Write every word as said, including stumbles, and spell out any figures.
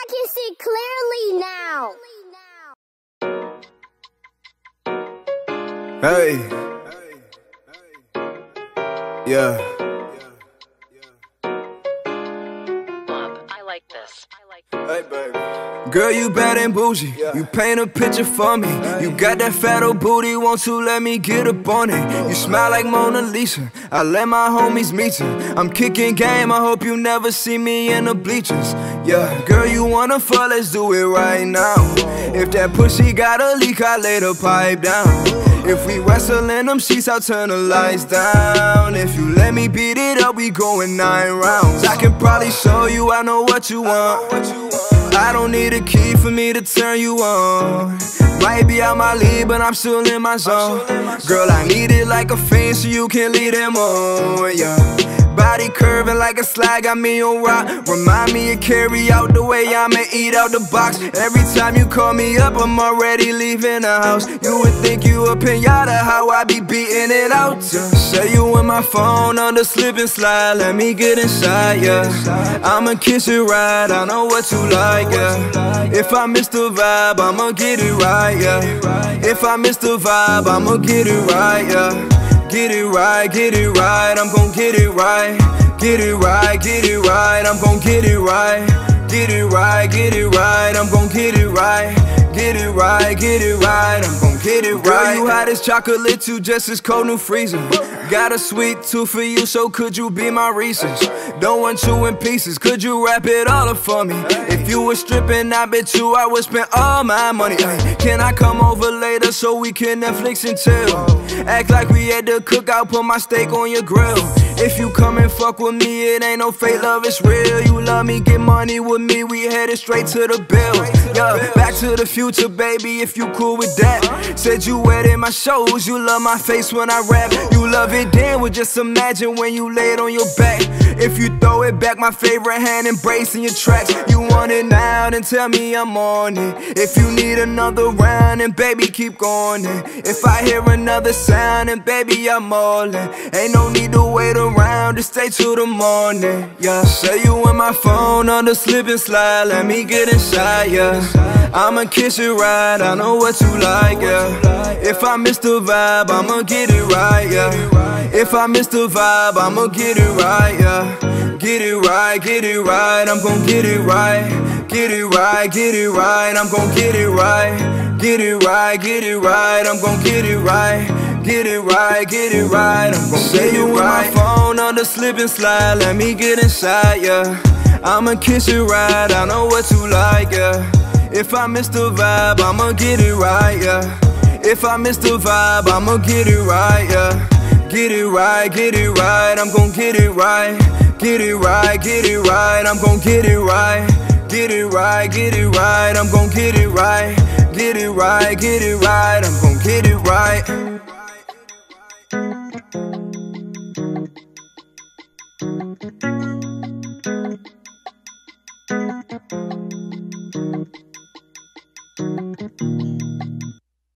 can see clearly now. Hey. Yeah. I like this. I like this. Hey, baby. Girl, you bad and bougie. Yeah. You paint a picture for me. Hey. You got that fat old booty, won't you let me get up on it? You smile like Mona Lisa. I let my homies meet you. I'm kicking game, I hope you never see me in the bleachers. Yeah, girl, you wanna fuck, let's do it right now. If that pussy got a leak, I lay the pipe down. If we wrestle in them sheets, I'll turn the lights down. If you let me beat it up, we going nine rounds. I can probably show you I know what you want. I don't need a key for me to turn you on. Might be out my league, but I'm still in my zone. Girl, I need it like a fiend so you can lead them on, yeah. Body curving like a slide, got me on rock. Remind me to carry out the way I'ma eat out the box. Every time you call me up, I'm already leaving the house. You would think you a pinata, how I be beating it out, yeah. Say you in my phone on the slip and slide, let me get inside, yeah. I'ma kiss it right, I know what you like, yeah. If I miss the vibe, I'ma get it right, yeah. If I miss the vibe, I'ma get it right, yeah. Get it right, get it right, I'm gon' get it right. Get it right, get it right, I'm gon' get it right. Get it right, get it right, I'm gon' get it right. Get it right, get it right, I'm gon' get it right. Girl, you hot as chocolate, you just as cold, new freezer. Got a sweet tooth for you, so could you be my Reese's? Don't want you in pieces, could you wrap it all up for me? If you were stripping, I bet you I would spend all my money. Ay, can I come over later so we can Netflix and chill? Act like we at the cookout, put my steak on your grill. If you come and fuck with me, it ain't no fake love, it's real. You love me, get money with me, we headed straight to the bill. Yeah, back to the future, baby, if you cool with that. Said you wet in my shows, you love my face when I rap. You love it then, well just imagine when you lay it on your back. If you throw it back, my favorite hand embracing your tracks. You want it now, then tell me I'm on it. If you need another round, then baby keep going in. If I hear another sound, then baby I'm all in. Ain't no need to wait around, just stay till the morning. Yeah, say you in my phone on the slip and slide, let me get inside, yeah. I'ma kiss it right, I know what you like, yeah. If I miss the vibe, I'ma get it right, yeah. If I miss the vibe, I'ma get it right, yeah. Get it right, get it right, I'm gon' get it right. Get it right, get it right, I'm gon' get it right. Get it right, get it right, I'm gon' get it right. Get it right, get it right, I'm gon' get it right. My phone on the slip and slide, let me get inside, yeah. I'ma kiss it right, I know what you like, yeah. If I miss the vibe, I'ma get it right, yeah. If I miss the vibe, I'ma get it right, yeah. Get it right, get it right, I'm gon' get it right. Get it right, get it right, I'm gon' get it right. Get it right, get it right, I'm gon' get it right. Get it right, get it right, I'm gon' get it right.